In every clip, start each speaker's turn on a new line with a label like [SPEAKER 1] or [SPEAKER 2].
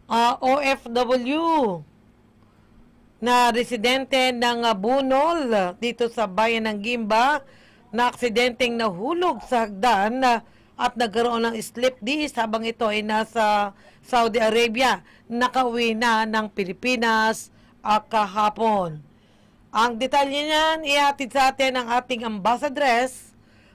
[SPEAKER 1] OFW na residente ng Bunol dito sa bayan ng Gimba na aksidenteng nahulog sa hagdan at nagkaroon ng slip disc habang ito ay nasa Saudi Arabia. Nakauwi na ng Pilipinas kahapon. Ang detalye niyan ihatid sa atin ng ating ambassadress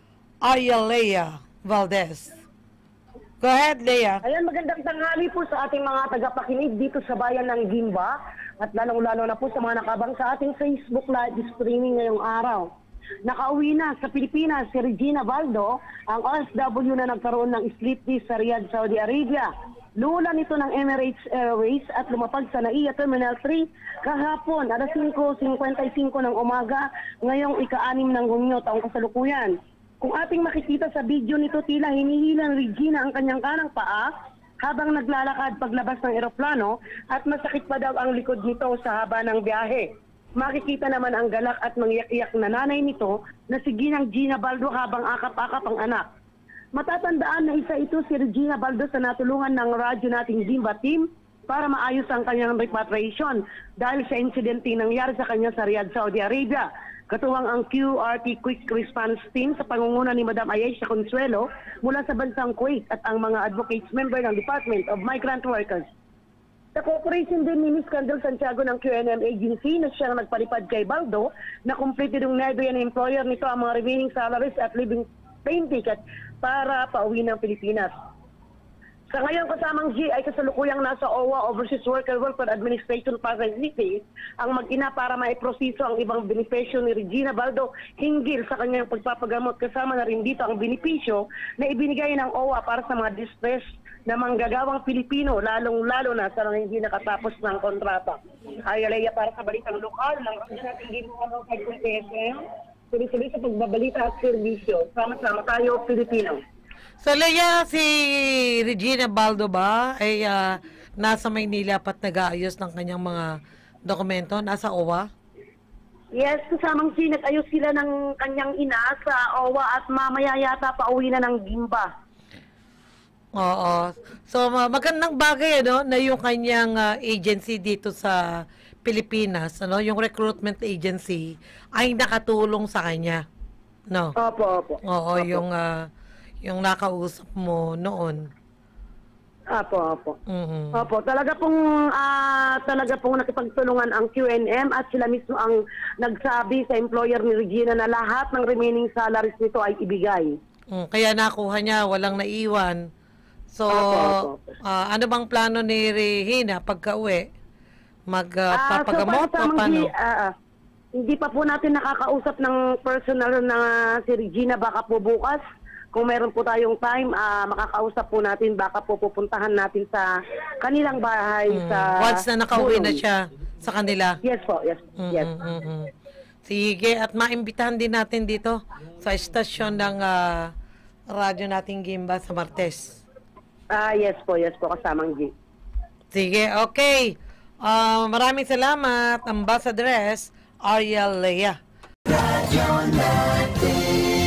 [SPEAKER 1] Ayalea Valdez. Go ahead, Leah.
[SPEAKER 2] Ayan, magandang tanghali po sa ating mga tagapakinig dito sa bayan ng Gimba at lalong-lalo na po sa mga nakabang sa ating Facebook live streaming ngayong araw. Nakauwi na sa Pilipinas si Regina Baldo, ang OFW na nagkaroon ng slip disc sa Riyadh, Saudi Arabia. Lulan ito ng Emirates Airways at lumapag sa NAIA Terminal 3 kahapon alas 5:55 ng umaga ngayong ika-6 ng Hunyo taong kasalukuyan. Kung ating makikita sa video nito, tila hinihilang Regina ang kanyang kanang paa habang naglalakad paglabas ng eroplano at masakit pa daw ang likod nito sa haba ng biyahe. Makikita naman ang galak at mangiyak-iyak na nanay nito na si Ginang Gina Baldo habang akap-akap ang anak. Matatandaan na isa ito si Regina Baldo sa natulungan ng radyo nating Gimba team para maayos ang kanyang repatriation dahil sa insidente nangyari sa kanya sa Riyadh, Saudi Arabia. Katuwang ang QRT Quick Response Team sa pangunguna ni Madam Ayesha Consuelo mula sa bansang Kuwait at ang mga advocates member ng Department of Migrant Workers. Sa cooperation din ni Ms. Candel Santiago ng QNM Agency na siyang nagpalipad kay Baldo na completed ng Nigerian employer nito ang mga remaining salaries at living plane ticket para pauwi ng Pilipinas. Sa ngayon, kasamang G ay kasalukuyang nasa OWA Overseas Worker Welfare Administration Facility ang mag-ina para maiproseso ang ibang benepisyo ni Regina Baldo hinggil sa kanyang pagpapagamot, kasama na rin dito ang benepisyo na ibinigay ng OWA para sa mga distress na manggagawang Pilipino, lalong-lalo na sa mga hindi nakatapos ng kontrata. Ayalea para sa balitang lokal ng ating ginagawa ng PSM, tuloy-tuloy sa pagbabalita at serbisyo. Sama-sama tayo, Pilipino.
[SPEAKER 1] So, Leia, si Regina Baldo ba ay nasa Maynila pat nag-aayos ng kanyang mga dokumento? Nasa OWA?
[SPEAKER 2] Yes, kasamang sinag-ayos sila ng kanyang ina sa OWA at mamaya yata pauwi na ng Gimba.
[SPEAKER 1] Oo. So, magandang bagay na yung kanyang agency dito sa Pilipinas, yung recruitment agency ay nakatulong sa kanya. No?
[SPEAKER 2] Opo.
[SPEAKER 1] Oo, opo. Yung nakausap mo noon.
[SPEAKER 2] Opo.
[SPEAKER 1] Mm-hmm.
[SPEAKER 2] Opo, talaga pong nakipagtulungan ang QNM at sila mismo ang nagsabi sa employer ni Regina na lahat ng remaining salaries nito ay ibigay.
[SPEAKER 1] Kaya nakuha niya, walang naiwan. So,
[SPEAKER 2] opo.
[SPEAKER 1] Ano bang plano ni Regina pagka-uwi? Magpapagamot o paano?
[SPEAKER 2] Hindi pa po natin nakakausap ng personal na si Regina, baka po bukas. Kung meron po tayong time, makakausap po natin, baka po pupuntahan natin sa kanilang bahay.
[SPEAKER 1] Once na nakauwi na siya sa kanila?
[SPEAKER 2] Yes po, yes.
[SPEAKER 1] Sige, at maimbitahan din natin dito sa estasyon ng radyo nating Gimba sa Martes.
[SPEAKER 2] Yes po, kasamang G.
[SPEAKER 1] Sige, okay. Maraming salamat, Ambassadress Ayalea. Radio natin.